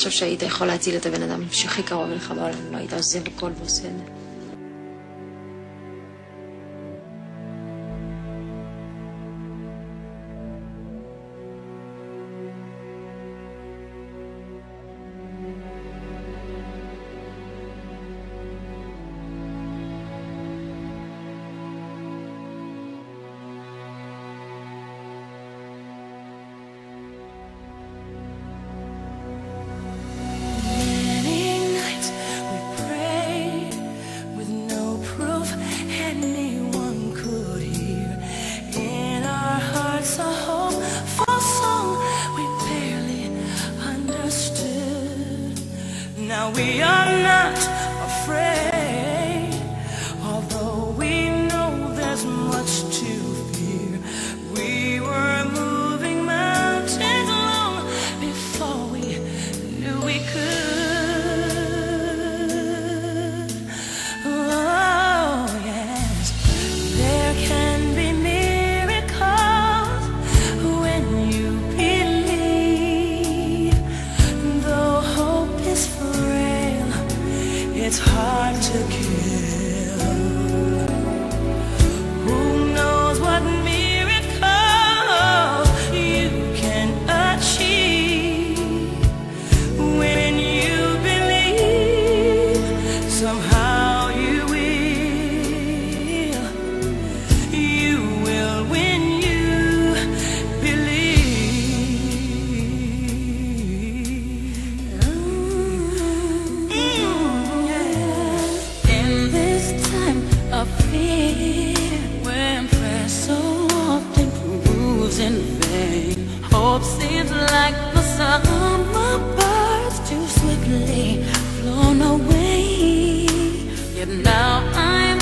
חושב שהיית יכול להציל את הבן אדם שהכי קרוב אליך בעולם, לא היית עוזב הכל ועושה את זה. Now we are not afraid, although we know there's much to fear. We were moving mountains long before we knew we could. Oh yes, there can be miracles when you believe, though hope is frail, it's hard to kill. Who knows what miracle you can achieve when you believe? Somehow you will when you believe. In this time of fear, when prayer so often proves in vain, hope seems like the summer birds too swiftly flown away. Yet now I